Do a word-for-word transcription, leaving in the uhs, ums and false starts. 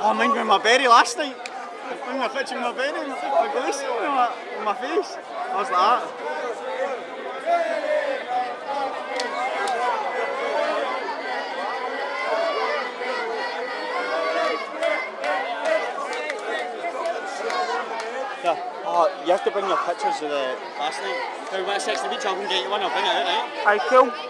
Oh, mine with my berry last night. When we were pitching my berry, my goose, in my, in my face. I was like that. Yeah. Oh, you have to bring your pictures of the last night. Now, when it's sixty beach, I can get you one, I'll bring it out, right? Aye, cool.